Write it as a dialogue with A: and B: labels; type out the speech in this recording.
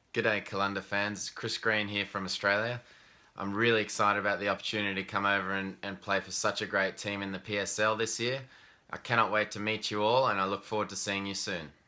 A: G'day Qalandar fans, it's Chris Green here from Australia. I'm really excited about the opportunity to come over and play for such a great team in the PSL this year. I cannot wait to meet you all and I look forward to seeing you soon.